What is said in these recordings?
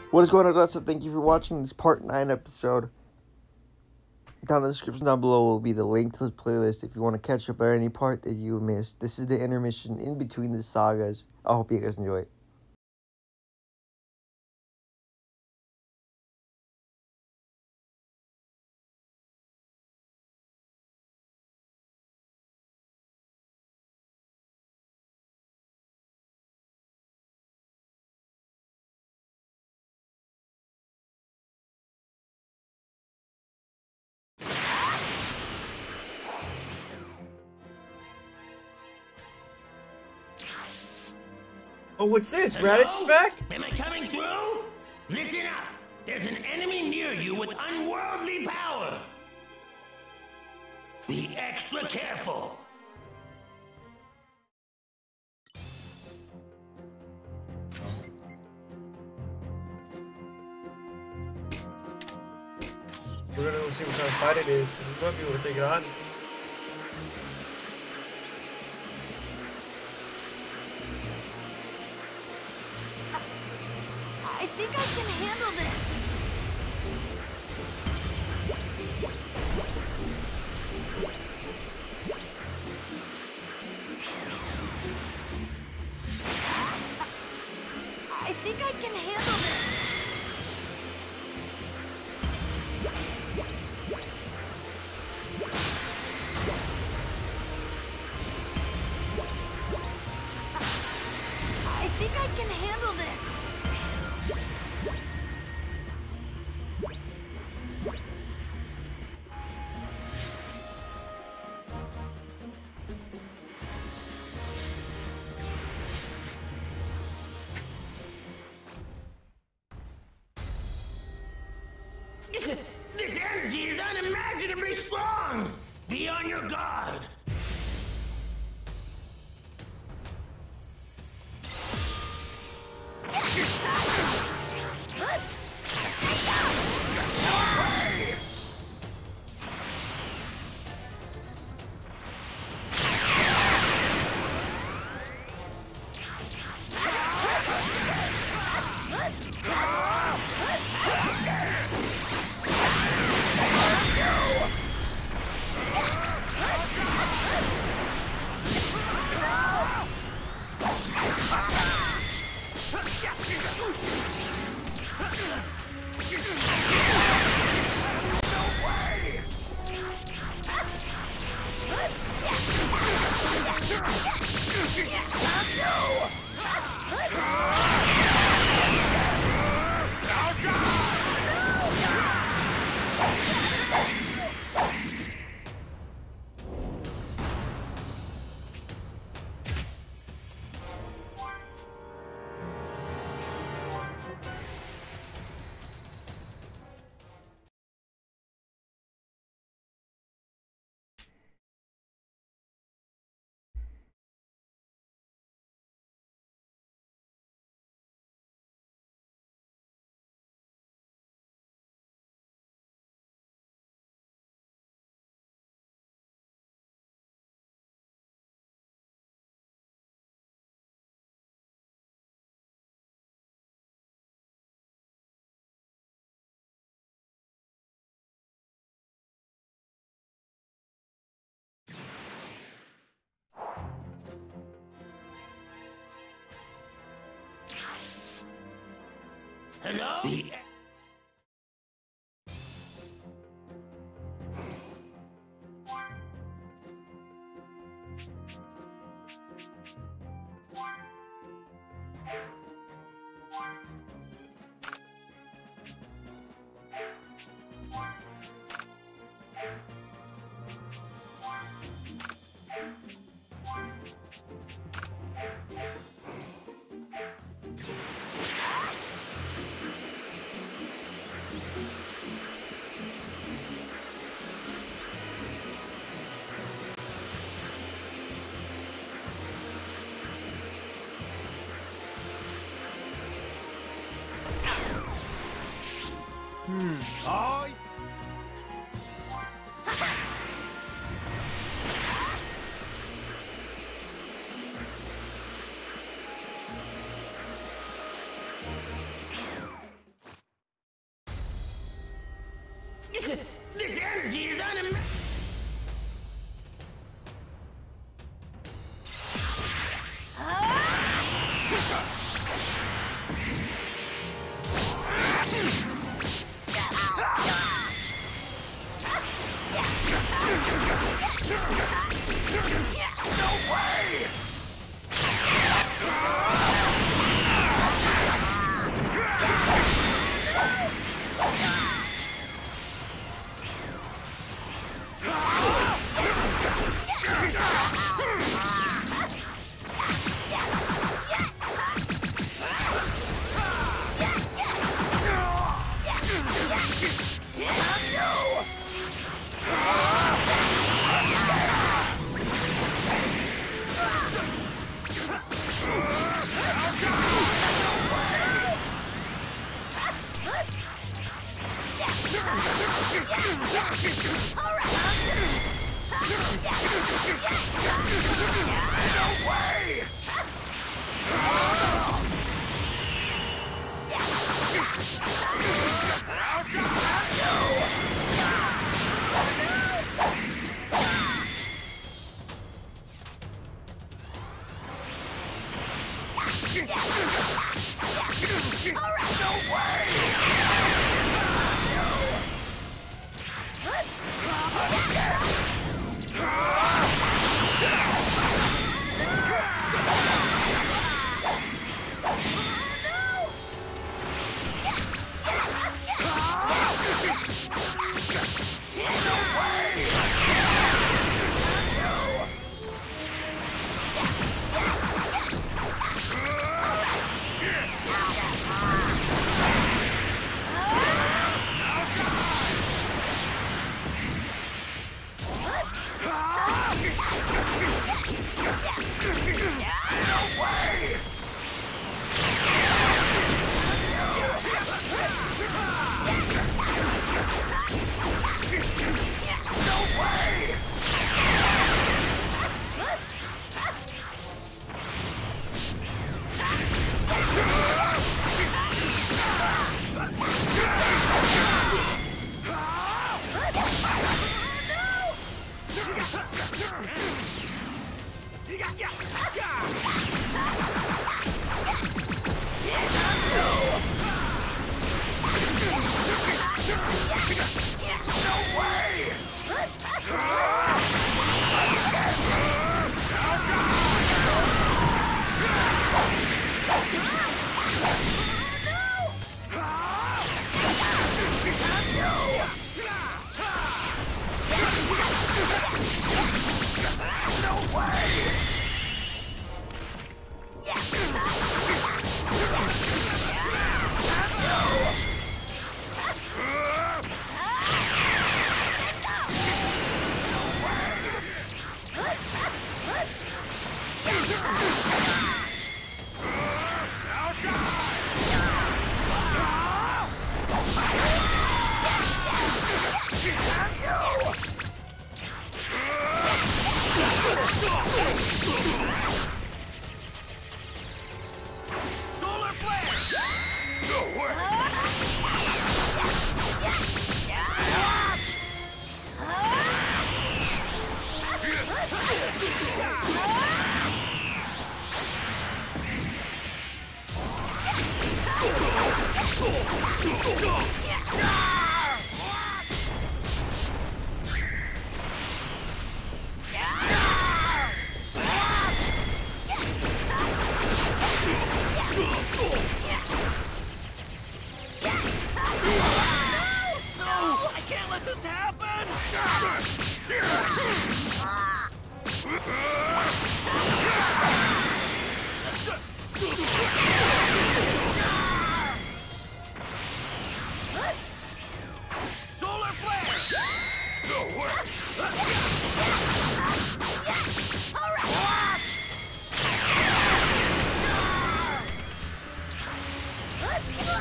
What is going on, guys? So thank you for watching this part 9 episode. Down in the description down below will be the link to the playlist if you want to catch up on any part that you missed. This is the intermission in between the sagas. I hope you guys enjoy it. Oh, what's this? Raditz back? Am I coming through? Listen up. There's an enemy near you with unworldly power. Be extra careful. We're gonna go see what kind of fight it is, because we might be able to take it on. I think I can handle this. I think I can handle this. I think I can handle this. This energy is unimaginably strong. Be on your guard. Hello? Oh, energy is unimaginable. No way!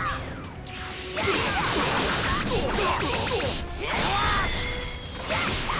Yeah!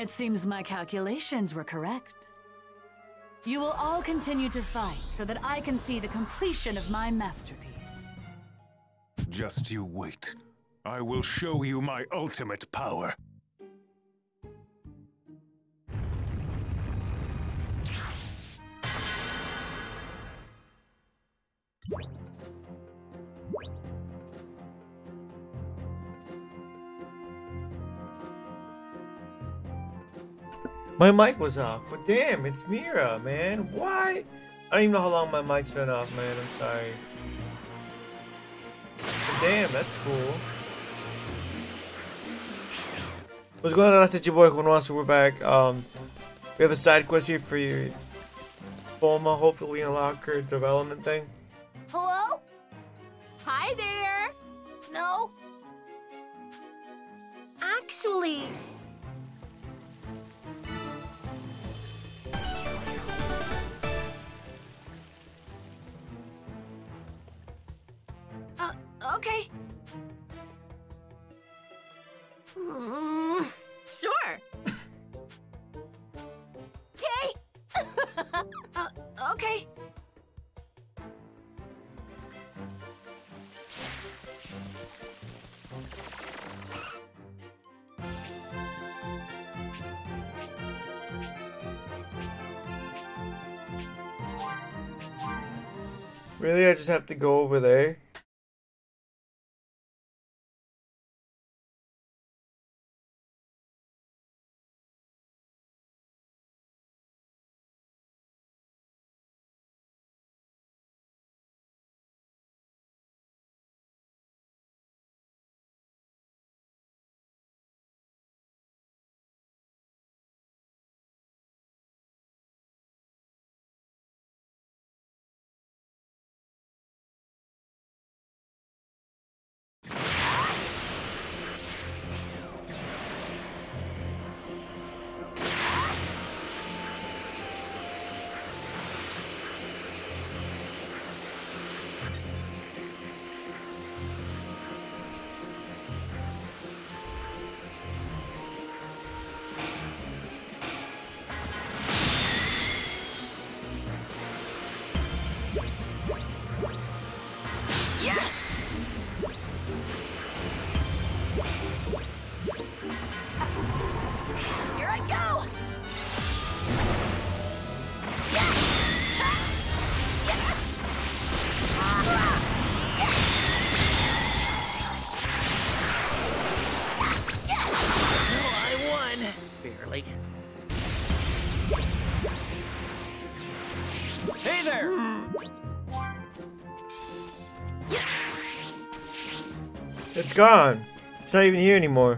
It seems my calculations were correct. You will all continue to fight so that I can see the completion of my masterpiece. Just you wait. I will show you my ultimate power. My mic was off, but damn, it's Mira, man. Why? I don't even know how long my mic's been off, man. I'm sorry. But damn, that's cool. What's going on? It's your boy Juan, so we're back. We have a side quest here for your Bulma. Hopefully we unlock her development thing. Hello? Hi there. No. Actually. Okay. Sure. Okay. Okay. Really, I just have to go over there? Here I go. I won. Barely. Hey there! It's gone. It's not even here anymore.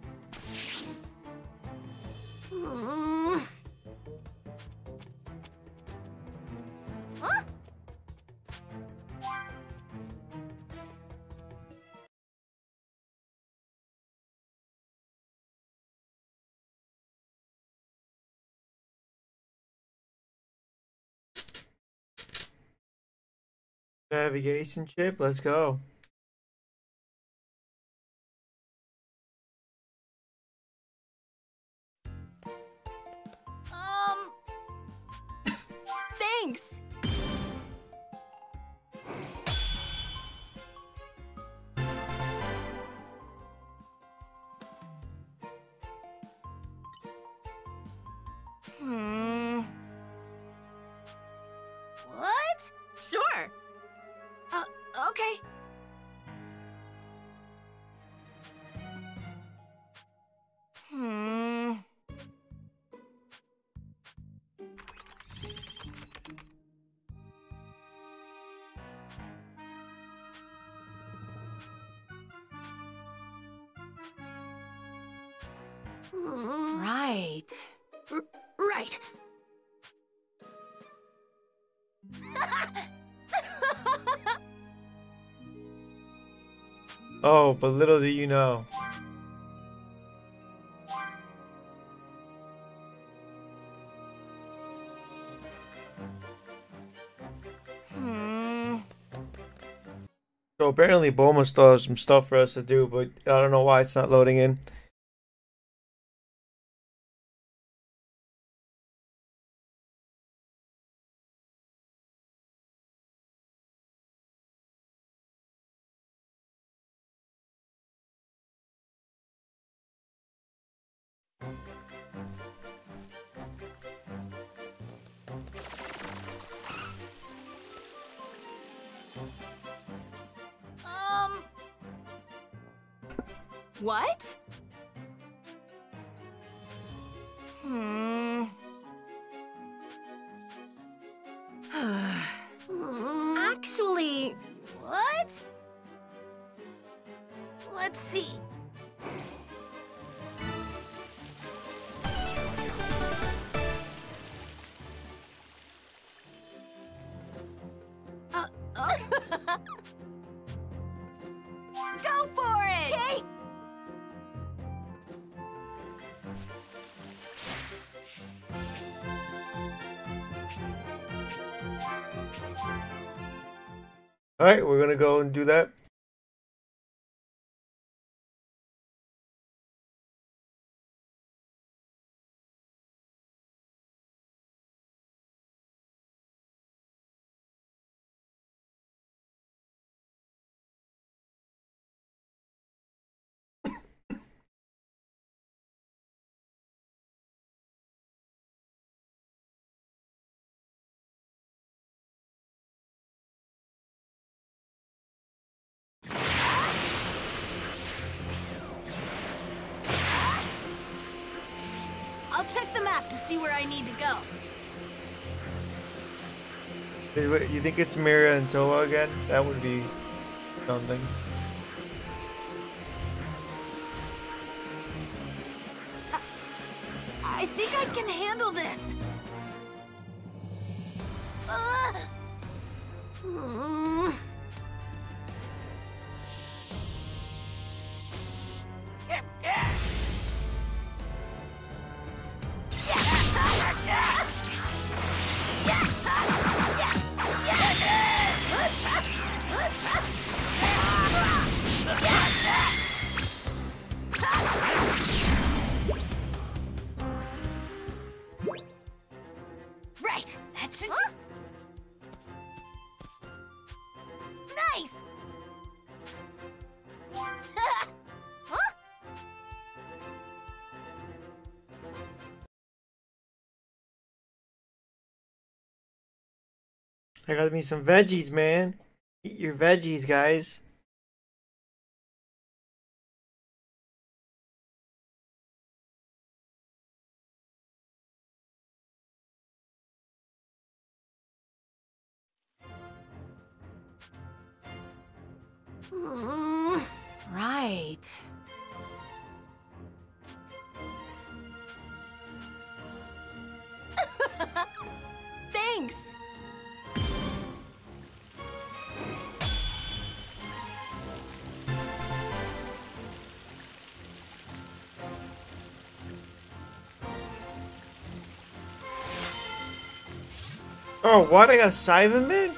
Huh? Navigation chip, let's go. Thanks. What? Sure. Okay. Right. Right. Oh, but little do you know. So apparently Bulma still has some stuff for us to do, but I don't know why it's not loading in. What? Actually, what? Let's see. Go for it! Okay. Alright, we're gonna go and do that. I'll check the map to see where I need to go. You think it's Mira and Toa again? That would be something. I think I can handle this. Right, that should... Nice! Huh? I got me some veggies, man. Eat your veggies, guys. Right. Thanks. Oh, what? I got Cyberman?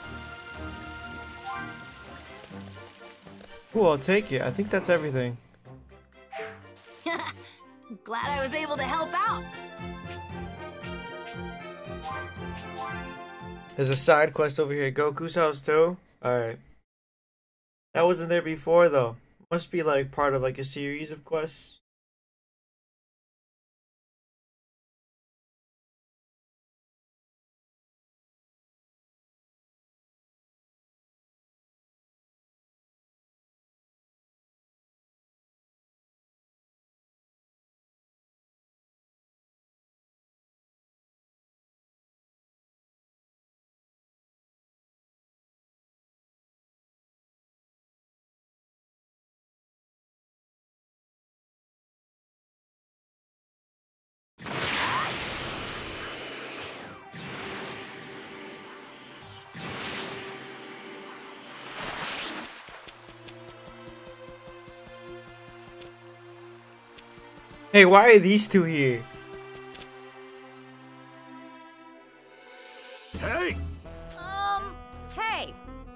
Cool, I'll take it. I think that's everything. Glad I was able to help out. There's a side quest over here. Goku's house too? Alright. That wasn't there before though. Must be like part of like a series of quests. Hey, why are these two here? Hey! Hey.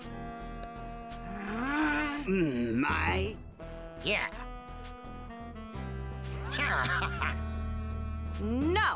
My? Yeah. No.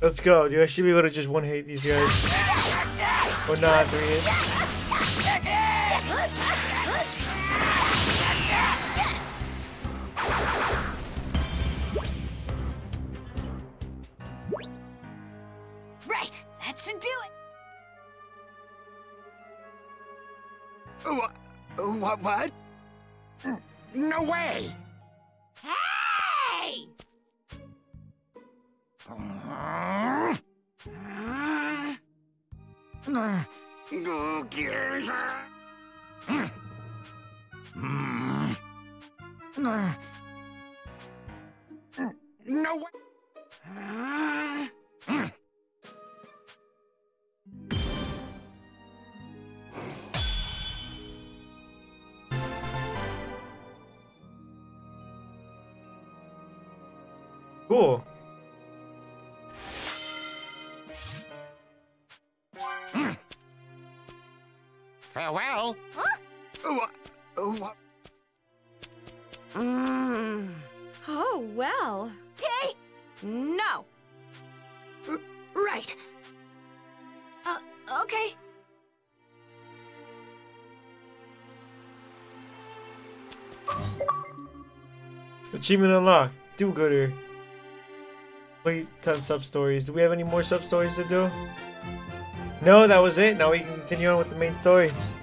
Let's go, dude. I should be able to just one hit these guys. Or not, 3 hits. Right, that should do it. What? No way! Hey! Go get her! No way! Cool. Farewell. Huh? What? Oh, well. Okay. No. Right. Okay. Achievement unlocked. Do-gooder. Complete 10 sub-stories. Do we have any more sub-stories to do? No, that was it. Now we can continue on with the main story.